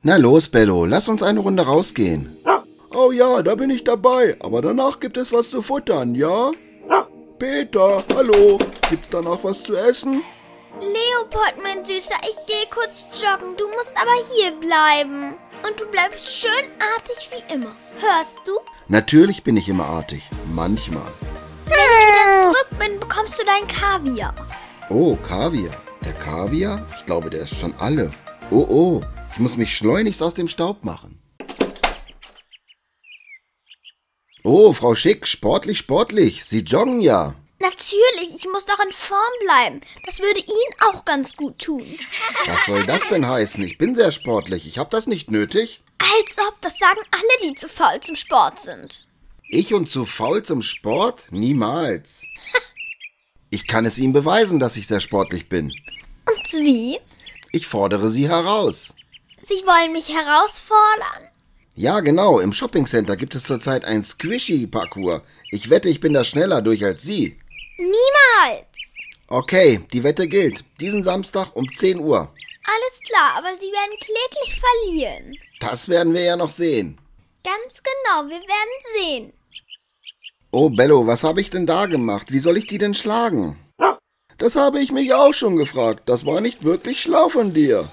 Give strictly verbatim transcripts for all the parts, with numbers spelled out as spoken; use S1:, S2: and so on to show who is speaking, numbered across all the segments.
S1: Na los, Bello, lass uns eine Runde rausgehen. Oh ja, da bin ich dabei. Aber danach gibt es was zu futtern, ja? Peter, hallo. Gibt's danach was zu essen?
S2: Leopold, mein Süßer, ich gehe kurz joggen. Du musst aber hier bleiben. Und du bleibst schön artig wie immer. Hörst du?
S1: Natürlich bin ich immer artig. Manchmal.
S2: Wenn ich wieder zurück bin, bekommst du dein Kaviar.
S1: Oh, Kaviar. Der Kaviar? Ich glaube, der ist schon alle. Oh, oh. Ich muss mich schleunigst aus dem Staub machen. Oh, Frau Schick, sportlich, sportlich. Sie joggen ja.
S2: Natürlich, ich muss doch in Form bleiben. Das würde Ihnen auch ganz gut tun.
S1: Was soll das denn heißen? Ich bin sehr sportlich. Ich habe das nicht nötig.
S2: Als ob, das sagen alle, die zu faul zum Sport sind.
S1: Ich und zu faul zum Sport? Niemals. Ich kann es Ihnen beweisen, dass ich sehr sportlich bin.
S2: Und wie?
S1: Ich fordere Sie heraus.
S2: Sie wollen mich herausfordern?
S1: Ja, genau. Im Shoppingcenter gibt es zurzeit ein Squishy-Parcours. Ich wette, ich bin da schneller durch als Sie.
S2: Niemals!
S1: Okay, die Wette gilt. Diesen Samstag um zehn Uhr.
S2: Alles klar, aber Sie werden kläglich verlieren.
S1: Das werden wir ja noch sehen.
S2: Ganz genau, wir werden sehen.
S1: Oh, Bello, was habe ich denn da gemacht? Wie soll ich die denn schlagen? Das habe ich mich auch schon gefragt. Das war nicht wirklich schlau von dir.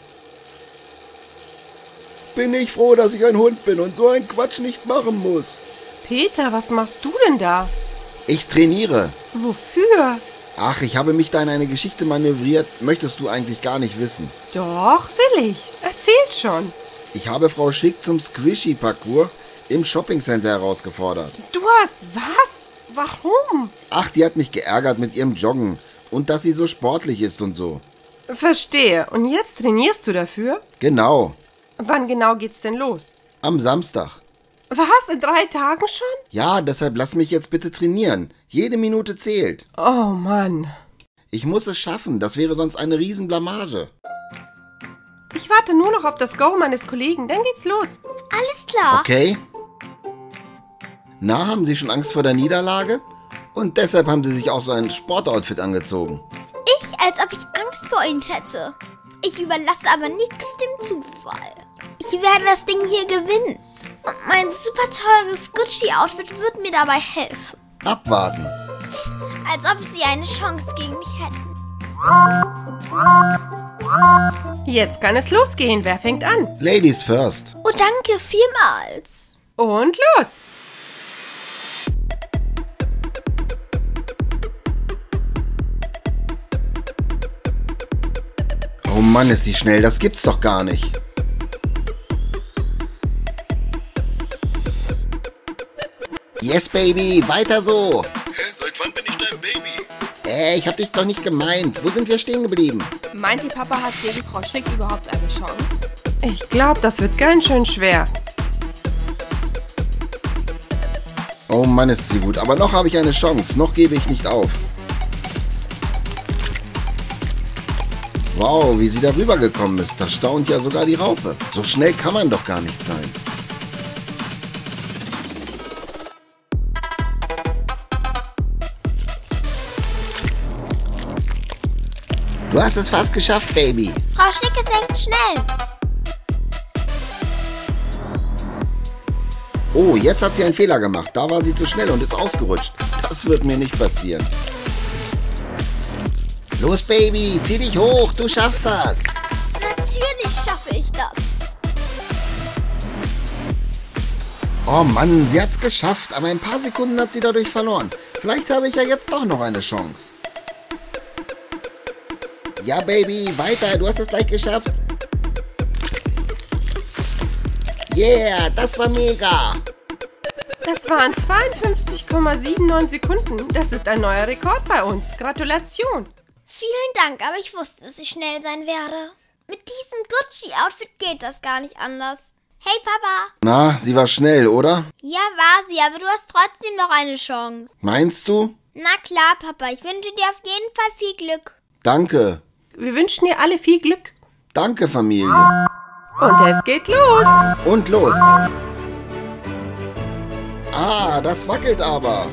S1: Bin ich froh, dass ich ein Hund bin und so einen Quatsch nicht machen muss.
S3: Peter, was machst du denn da?
S1: Ich trainiere.
S3: Wofür?
S1: Ach, ich habe mich da in eine Geschichte manövriert. Möchtest du eigentlich gar nicht wissen.
S3: Doch, will ich. Erzähl schon.
S1: Ich habe Frau Schick zum Squishy-Parcours im Shoppingcenter herausgefordert.
S3: Du hast was? Warum?
S1: Ach, die hat mich geärgert mit ihrem Joggen und dass sie so sportlich ist und so.
S3: Verstehe. Und jetzt trainierst du dafür?
S1: Genau.
S3: Wann genau geht's denn los?
S1: Am Samstag.
S3: Was? In drei Tagen schon?
S1: Ja, deshalb lass mich jetzt bitte trainieren. Jede Minute zählt.
S3: Oh Mann.
S1: Ich muss es schaffen, das wäre sonst eine Riesenblamage.
S3: Ich warte nur noch auf das Go meines Kollegen, dann geht's los.
S2: Alles klar.
S1: Okay. Na, haben Sie schon Angst vor der Niederlage? Und deshalb haben Sie sich auch so ein Sportoutfit angezogen.
S2: Ich, als ob ich Angst vor Ihnen hätte. Ich überlasse aber nichts dem Zufall. Ich werde das Ding hier gewinnen. Und mein super teures Gucci-Outfit wird mir dabei helfen.
S1: Abwarten.
S2: Psst, als ob Sie eine Chance gegen mich hätten.
S3: Jetzt kann es losgehen. Wer fängt an?
S1: Ladies first.
S2: Oh, danke vielmals.
S3: Und los.
S1: Oh Mann, ist die schnell. Das gibt's doch gar nicht. Yes, Baby. Weiter so.
S4: Hä, seit wann bin ich dein Baby?
S1: Äh, ich hab dich doch nicht gemeint. Wo sind wir stehen geblieben?
S5: Meint ihr, Papa hat gegen Frau Schick überhaupt eine Chance?
S3: Ich glaube, das wird ganz schön schwer.
S1: Oh Mann, ist sie gut. Aber noch habe ich eine Chance. Noch gebe ich nicht auf. Wow, wie sie da rübergekommen ist. Das staunt ja sogar die Raupe. So schnell kann man doch gar nicht sein. Du hast es fast geschafft, Baby.
S2: Frau Schick ist echt schnell.
S1: Oh, jetzt hat sie einen Fehler gemacht. Da war sie zu schnell und ist ausgerutscht. Das wird mir nicht passieren. Los, Baby, zieh dich hoch. Du schaffst das.
S2: Natürlich schaffe ich das.
S1: Oh Mann, sie hat's geschafft. Aber ein paar Sekunden hat sie dadurch verloren. Vielleicht habe ich ja jetzt doch noch eine Chance. Ja, Baby, weiter. Du hast es gleich geschafft. Yeah, das war mega.
S3: Das waren zweiundfünfzig Komma neunundsiebzig Sekunden. Das ist ein neuer Rekord bei uns. Gratulation.
S2: Vielen Dank, aber ich wusste, dass ich schnell sein werde. Mit diesem Gucci-Outfit geht das gar nicht anders. Hey, Papa.
S1: Na, sie war schnell, oder?
S2: Ja, war sie, aber du hast trotzdem noch eine Chance.
S1: Meinst du?
S2: Na klar, Papa. Ich wünsche dir auf jeden Fall viel Glück.
S1: Danke.
S3: Wir wünschen dir alle viel Glück.
S1: Danke, Familie.
S3: Und es geht los.
S1: Und los. Ah, das wackelt aber.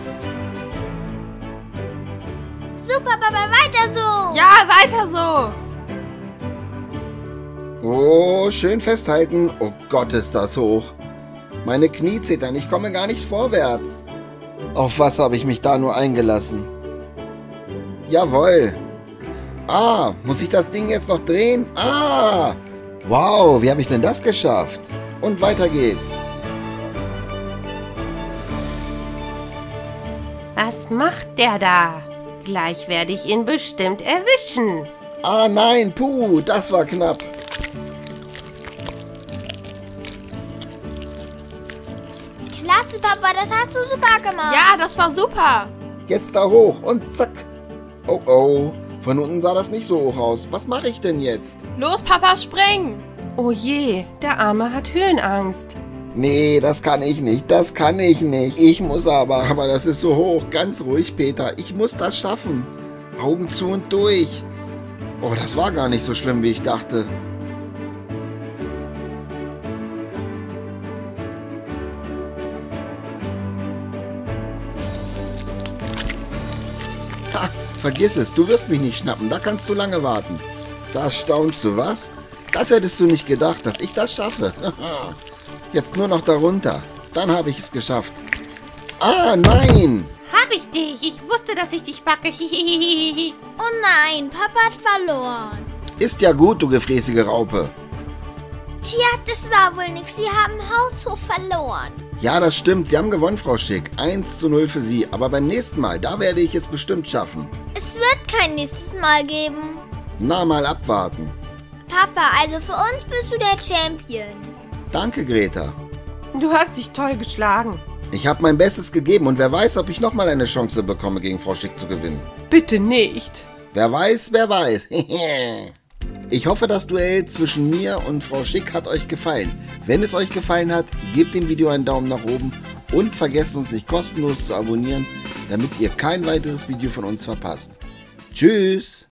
S2: Super, Papa, weiter so.
S5: Ja, weiter so.
S1: Oh, schön festhalten. Oh Gott, ist das hoch. Meine Knie zittern, ich komme gar nicht vorwärts. Auf was habe ich mich da nur eingelassen? Jawohl. Ah, muss ich das Ding jetzt noch drehen? Ah! Wow, wie habe ich denn das geschafft? Und weiter geht's.
S3: Was macht der da? Gleich werde ich ihn bestimmt erwischen.
S1: Ah nein, puh, das war knapp.
S2: Klasse, Papa, das hast du super gemacht.
S5: Ja, das war super.
S1: Jetzt da hoch und zack. Oh oh, von unten sah das nicht so hoch aus. Was mache ich denn jetzt?
S5: Los, Papa, spring.
S3: Oh je, der Arme hat Höhenangst.
S1: Nee, das kann ich nicht, das kann ich nicht. Ich muss aber, aber das ist so hoch. Ganz ruhig, Peter, ich muss das schaffen. Augen zu und durch. Oh, das war gar nicht so schlimm, wie ich dachte. Ha, vergiss es, du wirst mich nicht schnappen, da kannst du lange warten. Da staunst du, was? Das hättest du nicht gedacht, dass ich das schaffe. Jetzt nur noch darunter. Dann habe ich es geschafft. Ah, nein!
S3: Hab ich dich. Ich wusste, dass ich dich packe.
S2: Oh nein, Papa hat verloren.
S1: Ist ja gut, du gefräßige Raupe.
S2: Tja, das war wohl nix. Sie haben Haushof verloren.
S1: Ja, das stimmt. Sie haben gewonnen, Frau Schick. eins zu null für Sie. Aber beim nächsten Mal, da werde ich es bestimmt schaffen.
S2: Es wird kein nächstes Mal geben.
S1: Na, mal abwarten.
S2: Papa, also für uns bist du der Champion.
S1: Danke, Greta.
S3: Du hast dich toll geschlagen.
S1: Ich habe mein Bestes gegeben und wer weiß, ob ich nochmal eine Chance bekomme, gegen Frau Schick zu gewinnen.
S3: Bitte nicht.
S1: Wer weiß, wer weiß. Ich hoffe, das Duell zwischen mir und Frau Schick hat euch gefallen. Wenn es euch gefallen hat, gebt dem Video einen Daumen nach oben und vergesst uns nicht kostenlos zu abonnieren, damit ihr kein weiteres Video von uns verpasst. Tschüss!